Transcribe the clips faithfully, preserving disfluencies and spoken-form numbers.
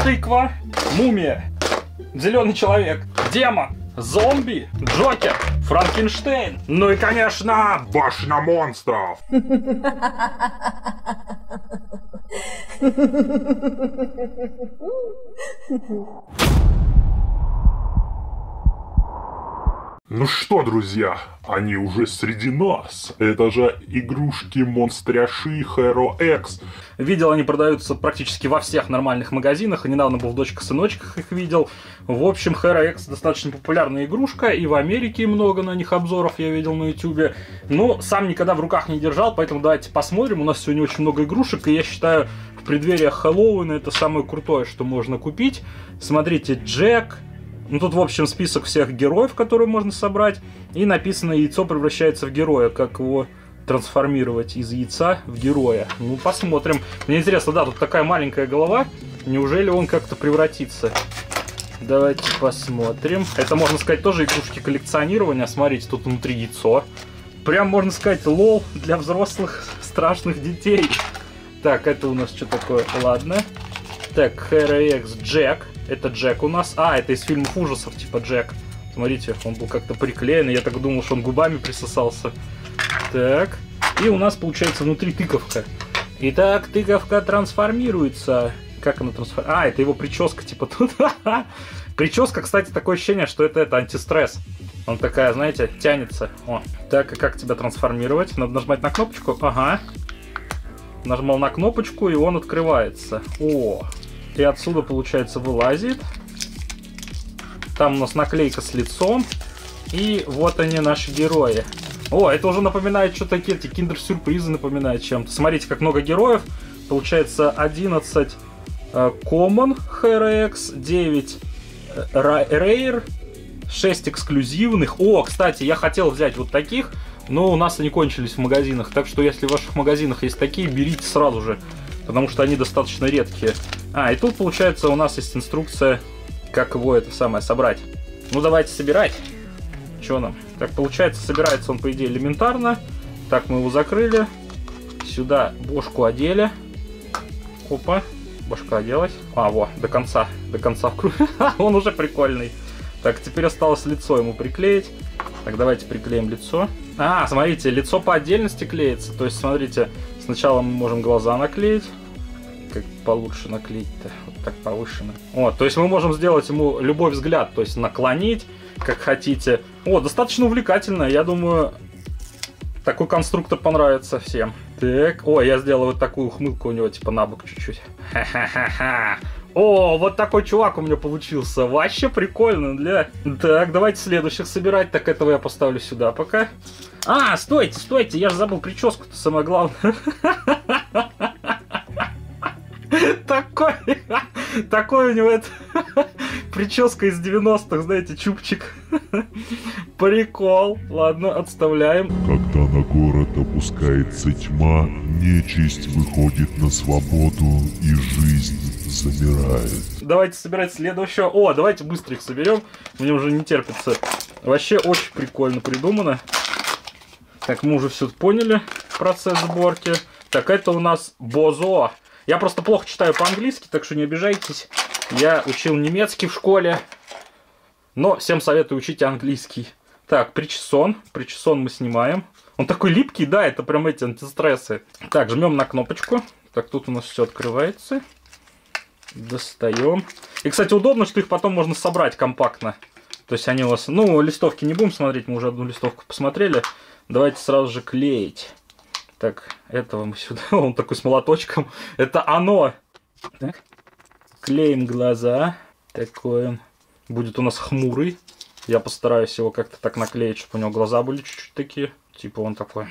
тыква, мумия, зеленый человек, демон, зомби, Джокер, Франкенштейн. Ну и, конечно, башня монстров. Ну что, друзья, они уже среди нас. Это же игрушки-монстряши Hero X. Видел, они продаются практически во всех нормальных магазинах. И недавно был в дочках-сыночках их видел. В общем, Hero X достаточно популярная игрушка. И в Америке много на них обзоров я видел на ютубе. Но сам никогда в руках не держал, поэтому давайте посмотрим. У нас сегодня очень много игрушек. И я считаю, в преддверии Хэллоуина это самое крутое, что можно купить. Смотрите, Джек. Ну, тут, в общем, список всех героев, которые можно собрать. И написано, яйцо превращается в героя. Как его трансформировать из яйца в героя. Ну, посмотрим. Мне интересно, да, тут такая маленькая голова. Неужели он как-то превратится? Давайте посмотрим. Это, можно сказать, тоже игрушки коллекционирования. Смотрите, тут внутри яйцо. Прям, можно сказать, лол для взрослых страшных детей. Так, это у нас что такое? Ладно. Так, Hero X Джек. Это Джек у нас. А, это из фильмов ужасов, типа Джек. Смотрите, он был как-то приклеен. Я так думал, что он губами присосался. Так. И у нас получается внутри тыковка. Итак, тыковка трансформируется. Как она трансформируется? А, это его прическа, типа тут. Прическа, кстати, такое ощущение, что это, это антистресс. Он такая, знаете, тянется. О. Так, и как тебя трансформировать? Надо нажимать на кнопочку. Ага. Нажимал на кнопочку, и он открывается. О. И отсюда, получается, вылазит. Там у нас наклейка с лицом. И вот они, наши герои. О, это уже напоминает, что такие эти киндер-сюрпризы напоминают чем-то. Смотрите, как много героев. Получается одиннадцать uh, Common Hero X, девять uh, Rare, шесть эксклюзивных. О, кстати, я хотел взять вот таких, но у нас они кончились в магазинах. Так что, если в ваших магазинах есть такие, берите сразу же. Потому что они достаточно редкие. А, и тут, получается, у нас есть инструкция, как его это самое собрать. Ну, давайте собирать. Что нам? Так, получается, собирается он, по идее, элементарно. Так, мы его закрыли. Сюда бошку одели. Опа, башка оделась. А, во, до конца, до конца вкрутил. Он уже прикольный. Так, теперь осталось лицо ему приклеить. Так, давайте приклеим лицо. А, смотрите, лицо по отдельности клеится. То есть, смотрите, сначала мы можем глаза наклеить. Как получше наклеить-то? Вот так повышенно. О, то есть мы можем сделать ему любой взгляд. То есть наклонить, как хотите. О, достаточно увлекательно. Я думаю, такой конструктор понравится всем. Так, о, я сделал вот такую ухмылку у него, типа на бок чуть-чуть. Ха-ха-ха-ха. О, вот такой чувак у меня получился. Вообще прикольно, для... Так, давайте следующих собирать. Так, этого я поставлю сюда пока. А, стойте, стойте, я же забыл прическу-то, самое главное. Такой, такой у него это прическа из девяностых, знаете, чубчик. Прикол. Ладно, отставляем. Когда на город опускается тьма, нечисть выходит на свободу и жизнь замирает. Давайте собирать следующего. О, давайте быстро их соберем. Мне уже не терпится. Вообще очень прикольно придумано. Так, мы уже все поняли процесс сборки. Так, это у нас Бозо. Я просто плохо читаю по-английски, так что не обижайтесь. Я учил немецкий в школе. Но всем советую учить английский. Так, причесон. Причесон мы снимаем. Он такой липкий, да, это прям эти антистрессы. Так, жмем на кнопочку. Так, тут у нас все открывается. Достаем. И, кстати, удобно, что их потом можно собрать компактно. То есть они у вас... Ну, листовки не будем смотреть, мы уже одну листовку посмотрели. Давайте сразу же клеить. Так, этого мы сюда. Он такой с молоточком. Это оно. Так. Клеим глаза. Такой он. Будет у нас хмурый. Я постараюсь его как-то так наклеить, чтобы у него глаза были чуть-чуть такие. Типа он такой.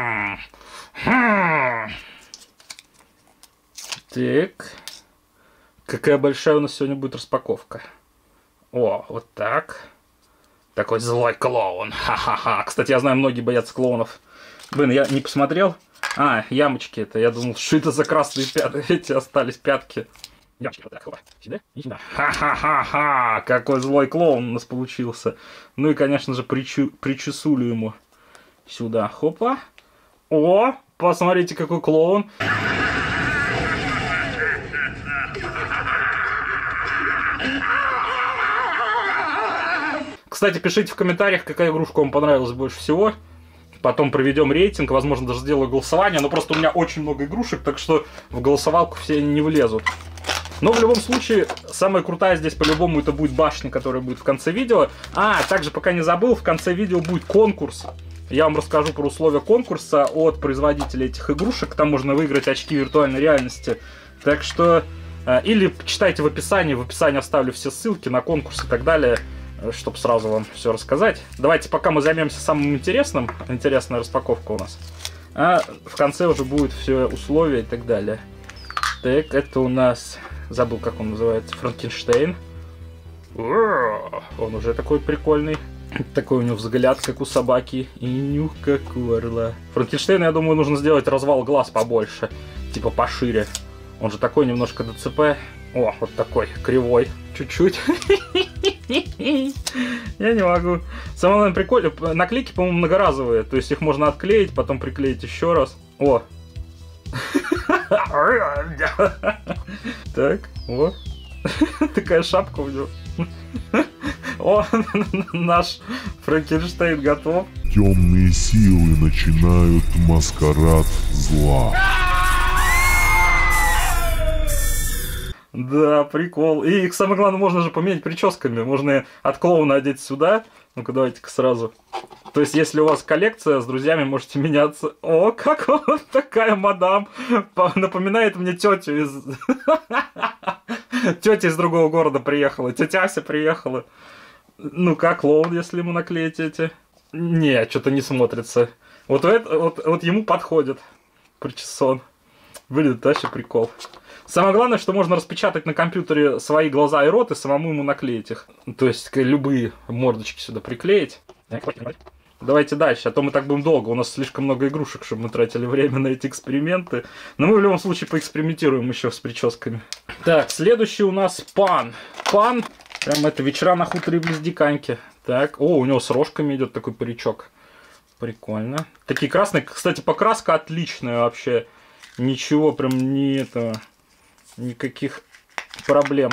Так. Какая большая у нас сегодня будет распаковка. О, вот так. Такой злой клоун. Ха-ха-ха. Кстати, я знаю, многие боятся клоунов. Блин, я не посмотрел. А, ямочки это. Я думал, что это за красные пятки. Эти остались пятки. Ямочки вот так. Сюда и сюда. Ха-ха-ха-ха. Какой злой клоун у нас получился. Ну и, конечно же, причу... причесулю ему сюда. Хопа. О, посмотрите, какой клоун. Кстати, пишите в комментариях, какая игрушка вам понравилась больше всего. Потом проведем рейтинг, возможно, даже сделаю голосование. Но просто у меня очень много игрушек, так что в голосовалку все не влезут. Но в любом случае, самая крутая здесь по-любому это будет башня, которая будет в конце видео. А, также, пока не забыл, в конце видео будет конкурс. Я вам расскажу про условия конкурса от производителя этих игрушек. Там можно выиграть очки виртуальной реальности. Так что... Или читайте в описании. В описании оставлю все ссылки на конкурс и так далее, чтобы сразу вам все рассказать. Давайте пока мы займемся самым интересным. Интересная распаковка у нас. А в конце уже будет все условия и так далее. Так, это у нас... Забыл, как он называется. Франкенштейн. Он уже такой прикольный. Такой у него взгляд, как у собаки. И нюх, как у орла. Франкенштейна, я думаю, нужно сделать развал глаз побольше. Типа пошире. Он же такой немножко ДЦП. О, вот такой, кривой. Чуть-чуть. Я не могу. Самое главное, прикольно. Наклейки, по-моему, многоразовые. То есть их можно отклеить, потом приклеить еще раз. О. Так, вот. Такая шапка у него. О, наш Франкенштейн готов. Темные силы начинают маскарад зла. Да, прикол. И самое главное, можно же поменять прическами. Можно от клоуна одеть сюда. Ну-ка, давайте-ка сразу. То есть, если у вас коллекция, с друзьями можете меняться. О, как вот такая мадам. Напоминает мне тетю из... Тетя из другого города приехала. Тетя Ася приехала. Ну, как клоун, если ему наклеить эти? Не, что-то не смотрится. Вот, это, вот, вот ему подходит причесон. Блин, это вообще прикол. Самое главное, что можно распечатать на компьютере свои глаза и рот и самому ему наклеить их. То есть любые мордочки сюда приклеить. Давайте дальше, а то мы так будем долго. У нас слишком много игрушек, чтобы мы тратили время на эти эксперименты. Но мы в любом случае поэкспериментируем еще с прическами. Так, следующий у нас Пан. Пан, прям это вечера на хуторе близ Диканьки. Так, о, у него с рожками идет такой паричок. Прикольно. Такие красные, кстати, покраска отличная вообще. Ничего прям не этого... Никаких проблем.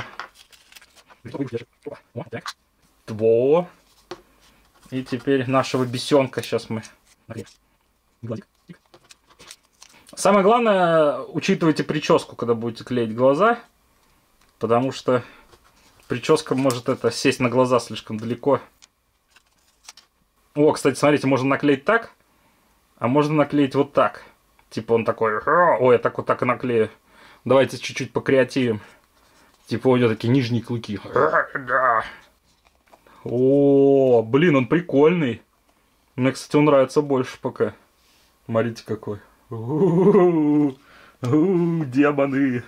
Во. И теперь нашего бесенка сейчас мы. Самое главное, учитывайте прическу, когда будете клеить глаза. Потому что прическа может это сесть на глаза слишком далеко. О, кстати, смотрите, можно наклеить так. А можно наклеить вот так. Типа он такой... Ой, я так вот так и наклею. Давайте чуть-чуть покреативим. Типа у него такие нижние клыки. О, блин, он прикольный. Мне, кстати, он нравится больше пока. Смотрите, какой. У-у-у-у, демоны.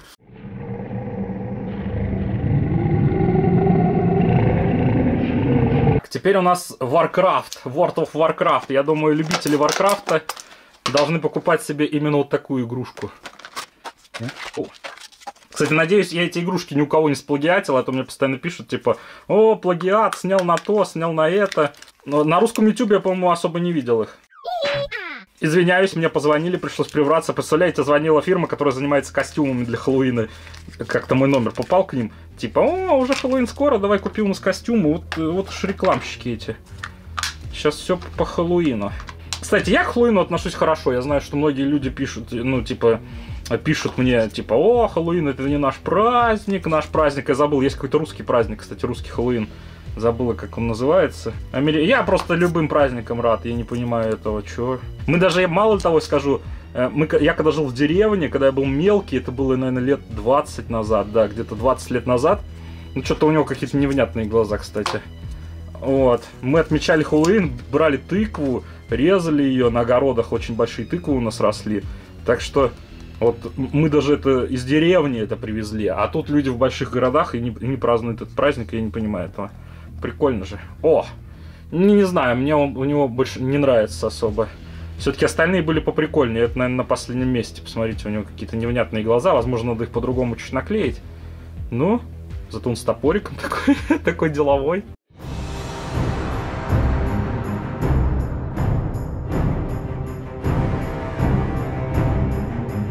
Теперь у нас Warcraft. World of Warcraft. Я думаю, любители Warcraft должны покупать себе именно вот такую игрушку. О. Кстати, надеюсь, я эти игрушки ни у кого не сплагиатил, а то мне постоянно пишут, типа, о, плагиат, снял на то, снял на это. Но на русском ютубе я, по-моему, особо не видел их. Извиняюсь, мне позвонили, пришлось привраться. Представляете, звонила фирма, которая занимается костюмами для Хэллоуина. Как-то мой номер попал к ним. Типа, о, уже Хэллоуин скоро, давай купи у нас костюмы. Вот, вот уж рекламщики эти. Сейчас все по Хэллоуину. Кстати, я к Хэллоуину отношусь хорошо. Я знаю, что многие люди пишут, ну, типа... Пишут мне, типа, о, Хэллоуин это не наш праздник, наш праздник, я забыл, есть какой-то русский праздник, кстати, русский Хэллоуин, забыла, как он называется. Амери... Я просто любым праздникам рад, я не понимаю этого, чё. Мы даже, мало того скажу, мы, я когда жил в деревне, когда я был мелкий, это было, наверное, лет двадцать назад, да, где-то двадцать лет назад, ну, что-то у него какие-то невнятные глаза, кстати. Вот, мы отмечали Хэллоуин, брали тыкву, резали ее, на огородах очень большие тыквы у нас росли, так что... Вот мы даже это из деревни это привезли, а тут люди в больших городах и не, не празднуют этот праздник, и я не понимаю этого. Прикольно же. О! Не, не знаю, мне он, у него больше не нравится особо. Все-таки остальные были поприкольнее, это, наверное, на последнем месте. Посмотрите, у него какие-то невнятные глаза, возможно, надо их по-другому чуть наклеить. Ну, зато он с топориком такой, такой деловой.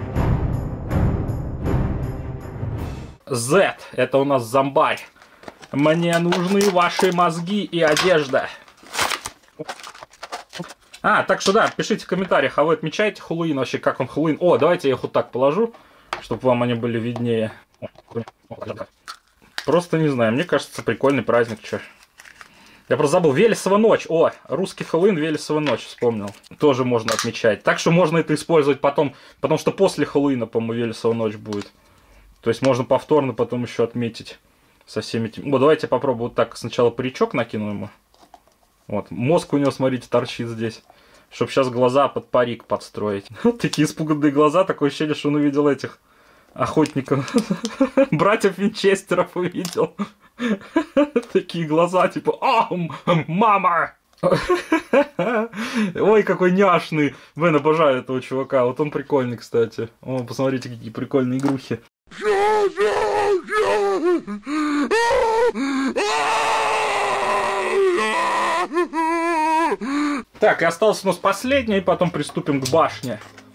Z, это у нас зомбарь. Мне нужны ваши мозги и одежда. А, так что да, пишите в комментариях, а вы отмечаете Хэллоуин вообще, как вам Хэллоуин? О, давайте я их вот так положу, чтобы вам они были виднее. Просто не знаю, мне кажется, прикольный праздник, чё. Я просто забыл, Велесова ночь. О, русский Хэллоуин, Велесова ночь, вспомнил. Тоже можно отмечать. Так что можно это использовать потом, потому что после Хэллоуина, по-моему, Велесова ночь будет. То есть можно повторно потом еще отметить со всеми этими. О, давайте попробую вот так. Сначала паричок накину ему. Вот, мозг у него, смотрите, торчит здесь. Чтобы сейчас глаза под парик подстроить. Вот такие испуганные глаза, такое ощущение, что он увидел этих охотников. Братьев Винчестеров увидел. Такие глаза, типа, а, мама! Ой, какой няшный. Блин, обожаю этого чувака. Вот он прикольный, кстати. О, посмотрите, какие прикольные игрухи. Так, и осталось у нас последнее, и потом приступим к башне.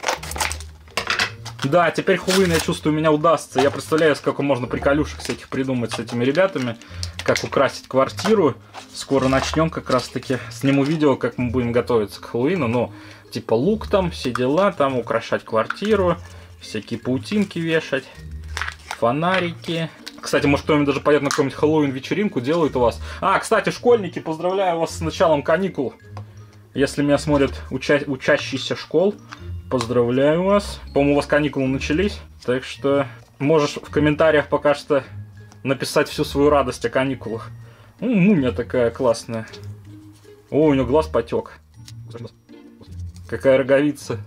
Да, теперь Хэллоуин, я чувствую, у меня удастся. Я представляю, сколько можно приколюшек всяких придумать с этими ребятами. Как украсить квартиру. Скоро начнем как раз таки. Сниму видео, как мы будем готовиться к Хэллоуину. Ну, типа лук там, все дела, там украшать квартиру. Всякие паутинки вешать. Фонарики. Кстати, может кто-нибудь даже пойдет на какую-нибудь Хэллоуин-вечеринку, делают у вас. А, кстати, школьники, поздравляю вас с началом каникул. Если меня смотрят уча учащиеся школ, поздравляю вас. По-моему, у вас каникулы начались. Так что можешь в комментариях пока что написать всю свою радость о каникулах. Ну, мумия такая классная. О, у него глаз потек. Какая роговица.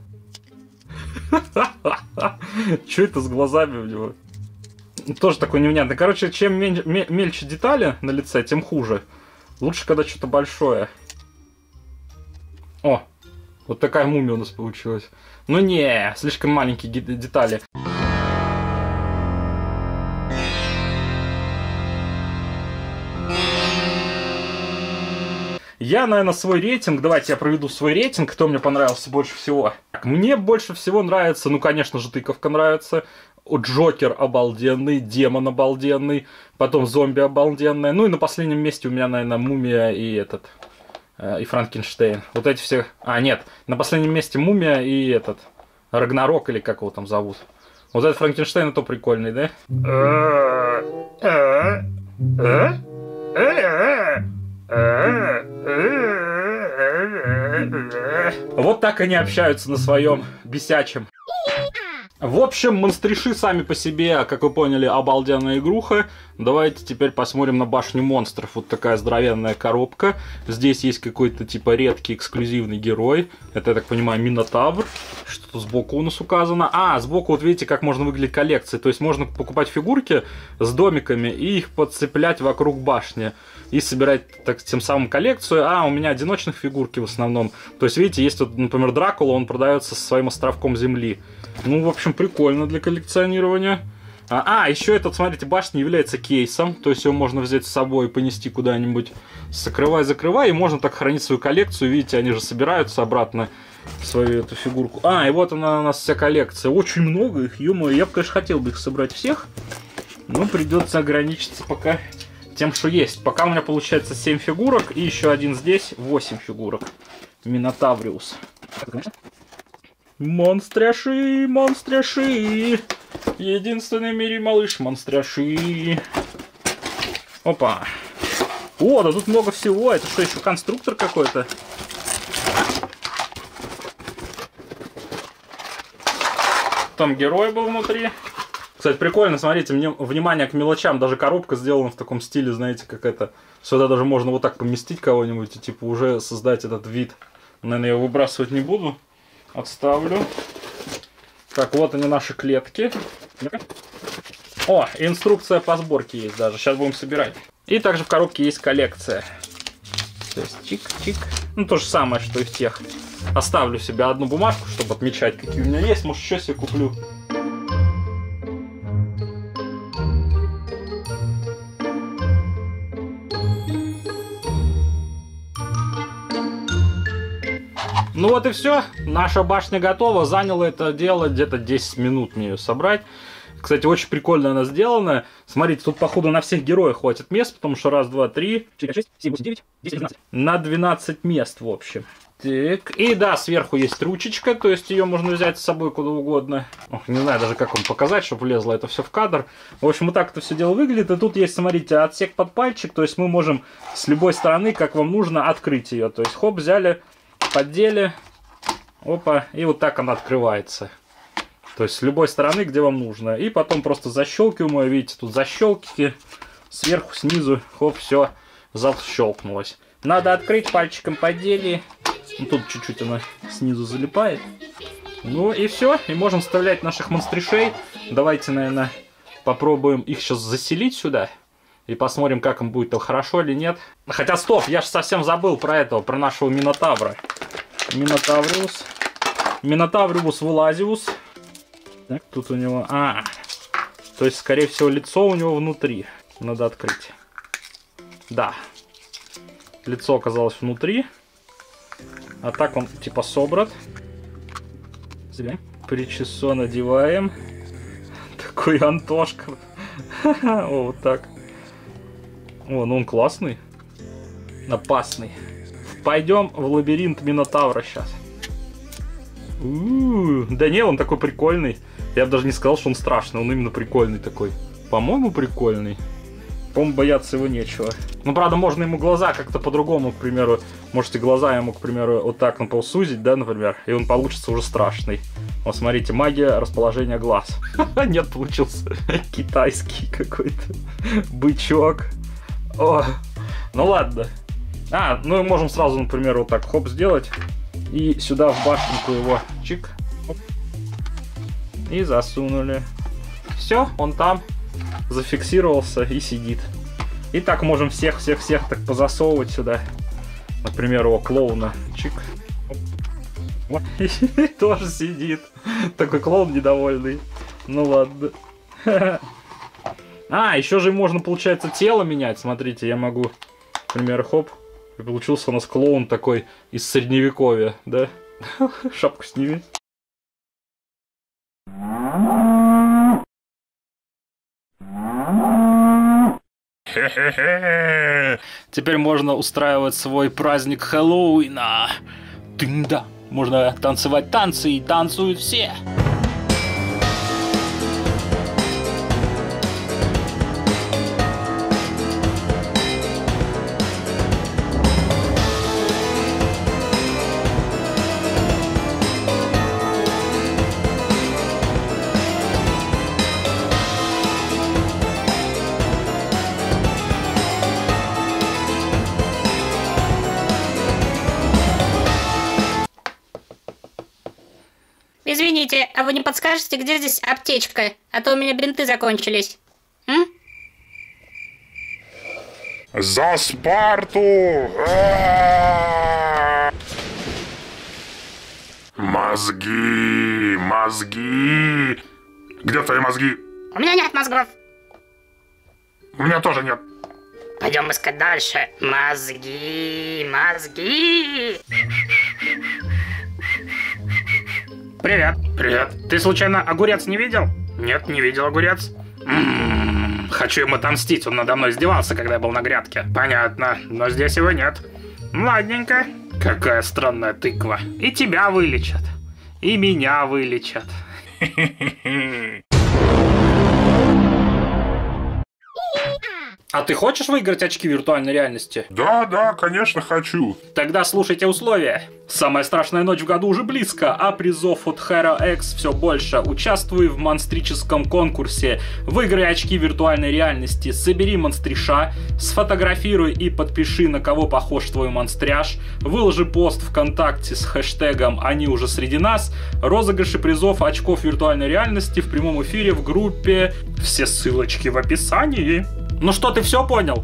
Что это с глазами у него? Тоже такой невнятный. Короче, чем мельче детали на лице, тем хуже. Лучше, когда что-то большое. О, вот такая мумия у нас получилась. Ну не, слишком маленькие детали. Я, наверное, свой рейтинг, давайте я проведу свой рейтинг, кто мне понравился больше всего. Мне больше всего нравится, ну, конечно же, тыковка нравится. Джокер обалденный, демон обалденный, потом зомби обалденная. Ну и на последнем месте у меня, наверное, мумия и этот... и Франкенштейн. Вот эти все... А, нет. На последнем месте мумия и этот... Рагнарок, или как его там зовут. Вот этот Франкенштейн, это прикольный, да? Вот так они общаются на своем бесячем. В общем, монстриши сами по себе, как вы поняли, обалденная игруха. Давайте теперь посмотрим на башню монстров. Вот такая здоровенная коробка. Здесь есть какой-то типа редкий эксклюзивный герой. Это, я так понимаю, Минотавр. Что тут сбоку у нас указано? А, сбоку вот видите, как можно выглядеть коллекции. То есть можно покупать фигурки с домиками и их подцеплять вокруг башни. И собирать так, тем самым коллекцию. А, у меня одиночных фигурки в основном. То есть, видите, есть вот, например, Дракула, он продается со своим островком земли. Ну, в общем, прикольно для коллекционирования. А, а, еще этот, смотрите, башня является кейсом. То есть его можно взять с собой и понести куда-нибудь. Закрывай, закрывай. И можно так хранить свою коллекцию. Видите, они же собираются обратно в свою эту фигурку. А, и вот она у нас вся коллекция. Очень много их, ё-моё. Я бы, конечно, хотел бы их собрать всех. Но придется ограничиться пока тем, что есть. Пока у меня получается семь фигурок. И еще один здесь, восемь фигурок. Минотавриус. Монстряши, монстряши. Единственный в мире малыш монстряши. Опа. О, да тут много всего. Это что, еще конструктор какой-то? Там герой был внутри. Кстати, прикольно, смотрите, мне внимание к мелочам. Даже коробка сделана в таком стиле, знаете, как это. Сюда даже можно вот так поместить кого-нибудь и типа уже создать этот вид. Наверное, я его выбрасывать не буду. Отставлю. Так, вот они, наши клетки. О, инструкция по сборке есть даже. Сейчас будем собирать. И также в коробке есть коллекция. То есть чик-чик. Ну, то же самое, что и в тех. Оставлю себе одну бумажку, чтобы отмечать, какие у меня есть. Может, еще себе куплю. Ну вот и все. Наша башня готова. Заняло это дело где-то десять минут мне ее собрать. Кстати, очень прикольно она сделана. Смотрите, тут, походу, на всех героев хватит мест, потому что раз, два, три, четыре, шесть, семь, восемь, девять, десять, двенадцать. На двенадцать мест, в общем. Так, и да, сверху есть ручечка, то есть ее можно взять с собой куда угодно. Ох, не знаю даже, как вам показать, чтобы влезло это все в кадр. В общем, вот так это все дело выглядит. И тут есть, смотрите, отсек под пальчик, то есть мы можем с любой стороны, как вам нужно, открыть ее. То есть, хоп, взяли, поддели, опа, и вот так она открывается. То есть, с любой стороны, где вам нужно. И потом просто защелкиваем ее, видите, тут защелки, сверху, снизу, хоп, все, защелкнулось. Надо открыть, пальчиком поддели. Тут чуть-чуть она снизу залипает. Ну и все. И можем вставлять наших монстришей. Давайте, наверное, попробуем их сейчас заселить сюда. И посмотрим, как им будет, хорошо или нет. Хотя, стоп, я же совсем забыл про этого, про нашего Минотавра. Минотавриус. Минотавриус Вулазиус. Так, тут у него... А, то есть, скорее всего, лицо у него внутри. Надо открыть. Да. Лицо оказалось внутри. А так он типа собран. Причесон одеваем. Такой Антошка. О, вот так. О, ну он классный. Опасный. Пойдем в лабиринт Минотавра сейчас. У-у-у. Да не, он такой прикольный. Я бы даже не сказал, что он страшный. Он именно прикольный такой. По-моему, прикольный. По-моему, бояться его нечего. Ну, правда, можно ему глаза как-то по-другому, к примеру. Можете глаза ему, к примеру, вот так, например, сузить, да, например. И он получится уже страшный. Вот, смотрите, магия расположения глаз. Нет, получился китайский какой-то бычок. О, ну ладно. А, ну и можем сразу, например, вот так, хоп, сделать. И сюда в башенку его, чик. Хоп. И засунули. Все, он там. Зафиксировался и сидит. И так можем всех-всех-всех так позасовывать сюда. Например, его клоуна. Чик. И тоже сидит. Такой клоун недовольный. Ну ладно. А, еще же можно, получается, тело менять. Смотрите, я могу, например, хоп. И получился у нас клоун такой из средневековья, да? Шапку сними. Теперь можно устраивать свой праздник Хэллоуина. Тында. Можно танцевать танцы, и танцуют все. Извините, а вы не подскажете, где здесь аптечка? А то у меня бинты закончились. М? За Спарту! Мозги, мозги. Где твои мозги? У меня нет мозгов. У меня тоже нет. Пойдем искать дальше. Мозги, мозги. Привет. Привет. Ты случайно огурец не видел? Нет, не видел огурец. М-м-м, хочу ему отомстить, он надо мной издевался, когда я был на грядке. Понятно, но здесь его нет. Ладненько. Какая странная тыква. И тебя вылечат. И меня вылечат. А ты хочешь выиграть очки виртуальной реальности? Да, да, конечно, хочу. Тогда слушайте условия. Самая страшная ночь в году уже близко, а призов от HeroX все больше. Участвуй в монстрическом конкурсе. Выиграй очки виртуальной реальности, собери монстриша, сфотографируй и подпиши, на кого похож твой монстряж, выложи пост ВКонтакте с хэштегом «Они уже среди нас», розыгрыши призов очков виртуальной реальности в прямом эфире в группе. Все ссылочки в описании. Ну что, ты все понял?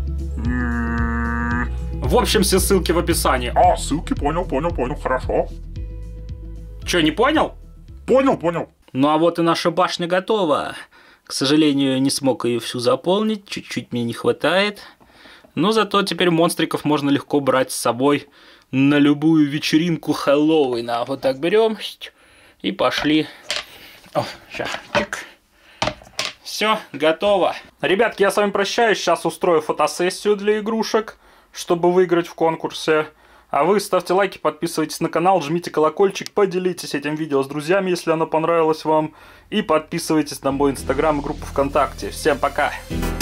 В общем, все ссылки в описании. А, ссылки, понял, понял, понял, хорошо. Че, не понял? Понял, понял. Ну а вот и наша башня готова. К сожалению, не смог ее всю заполнить, чуть-чуть мне не хватает. Но зато теперь монстриков можно легко брать с собой на любую вечеринку Хэллоуина. Вот так берем и пошли. О, сейчас. Чик. Все, готово. Ребятки, я с вами прощаюсь. Сейчас устрою фотосессию для игрушек, чтобы выиграть в конкурсе. А вы ставьте лайки, подписывайтесь на канал, жмите колокольчик, поделитесь этим видео с друзьями, если оно понравилось вам. И подписывайтесь на мой инстаграм и группу ВКонтакте. Всем пока!